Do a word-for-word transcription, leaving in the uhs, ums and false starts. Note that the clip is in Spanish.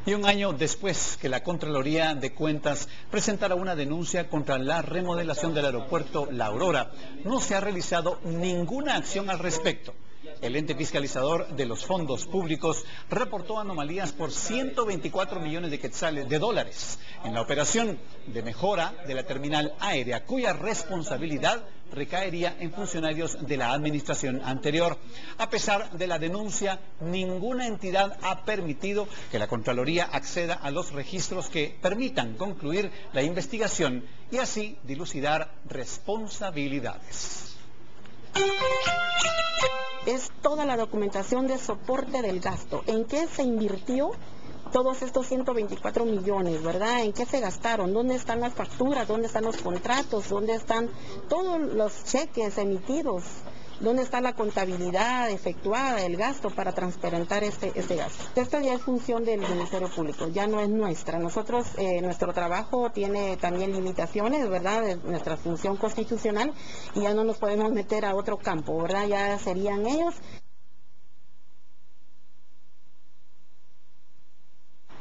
Y un año después que la Contraloría de Cuentas presentara una denuncia contra la remodelación del aeropuerto La Aurora, no se ha realizado ninguna acción al respecto. El ente fiscalizador de los fondos públicos reportó anomalías por ciento veinticuatro millones de quetzales de dólares en la operación de mejora de la terminal aérea, cuya responsabilidad recaería en funcionarios de la administración anterior. A pesar de la denuncia, ninguna entidad ha permitido que la Contraloría acceda a los registros que permitan concluir la investigación y así dilucidar responsabilidades. Es toda la documentación de soporte del gasto. ¿En qué se invirtió todos estos ciento veinticuatro millones, verdad? ¿En qué se gastaron? ¿Dónde están las facturas? ¿Dónde están los contratos? ¿Dónde están todos los cheques emitidos? ¿Dónde está la contabilidad efectuada del gasto para transparentar este, este gasto? Esto ya es función del Ministerio Público, ya no es nuestra. Nosotros, eh, nuestro trabajo tiene también limitaciones, ¿verdad? De nuestra función constitucional y ya no nos podemos meter a otro campo, ¿verdad? Ya serían ellos.